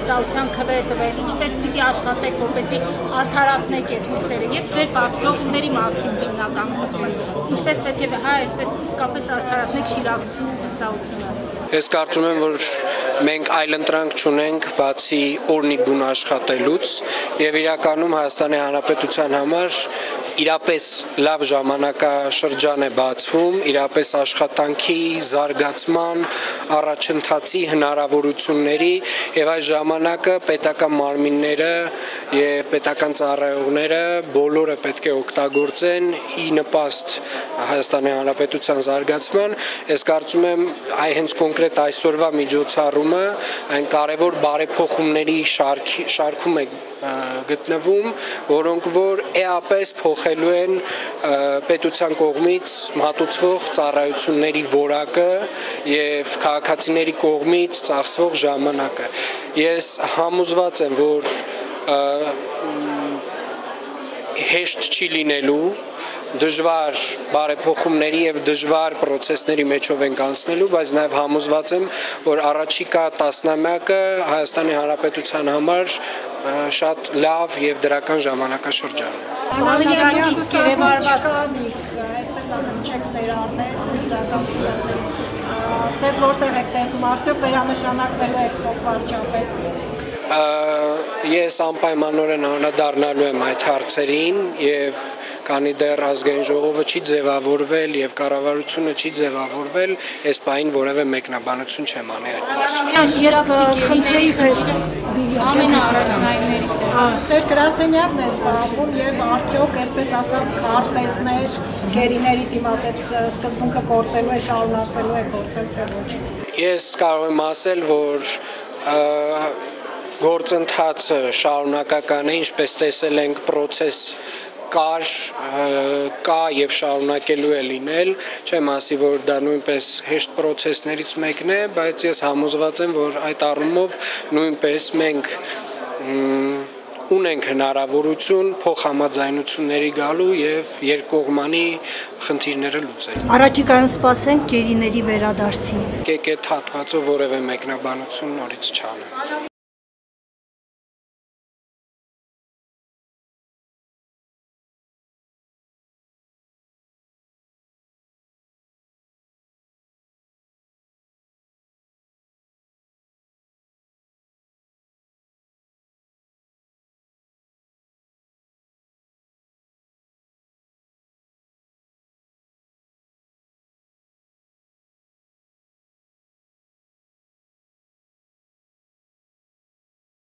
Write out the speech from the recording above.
վստահության քվե տվել, ինչպես պիտի աշխատեք, որպեսզի արդարացնեք այդ հույսերը եւ ձեր բացթողումների մասին հիմնական խնդիրը։ Ինչպես պետք է այսպես իսկապես արդարացնեք շիրակցություն ու վստահությունը։ Ես կարծում եմ, որ մենք այլընտրանք չունենք բացի օրնի բուն աշխատելուց եւ իրականում Հայաստանի Հանրապետության համար իրապես լավ ժամանակաշրջան է բացվում, իրապես աշխատանքի, զարգացման, առաջընթացի հնարավորությունների եւ այս ժամանակը պետական մարմինները եւ պետական ծառայողները բոլորը պետք է օգտագործեն ի նպաստ Հայաստանի Հանրապետության զարգացման։ Ես կարծում եմ հենց կոնկրետ այսօրվա միջոցառումը այն կարևոր բարեփոխումների շարքում է գտնվում, որոնք որ էապես փոխելու են պետության կողմից մատուցվող ծառայությունների որակը եւ քաղաքացիների կողմից ծախսվող ժամանակը։ Ես համոզված եմ, որ հեշտ չի լինելու դժվար բարեփոխումների եւ դժվար process-ների մեջով ենք անցնելու, բայց նաեւ համոզված եմ, որ առաջիկա տասնամյակը Հայաստանի Հանրապետության համար շատ լավ եւ դրական ժամանակաշրջան է։ Ժամանակից կերևարված այսպես ասեմ, չեք ներառնել դրական ցուցակների։ Ձեզ որտեղ եք տեսնում, արդյոք վերանշանակվելու եք փոխվարչապետ։ Ես անպայմանորեն անդրադառնալու եմ այդ հարցերին եւ քանի դեռ ազգային ժողովը չի ձևավորվել եւ կառավարությունը չի ձևավորվել, այս պահին որևէ մեկնաբանություն չեմ անի այդ ամենաառաջնայիններից է։ Ձեր գրասենյակն է զբաղվում եւ արդյոք այսպես ասած քարտեզներ, գերիների դիմաց այդ սկզբունքը կորցելու է, շարունակվելու է կորցել թե ոչ։ Ես կարող եմ ասել, որ գործընթացը շարունակական է, ինչպես տեսել ենք, process կա եւ շարունակելու է լինել, չեմ ասի, որ դա նույնպես հեշտ process-ներից մեկն է, բայց ես համոզված եմ, որ այդ առումով նույնպես մենք ունենք հնարավորություն փոխհամաձայնությունների գալու եւ երկկողմանի խնդիրները լուծել։ Առաջիկայում սպասենք գերիների վերադարձի։ Եկեք այդ հատվածով որևէ մեկնաբանություն նորից չանեմ։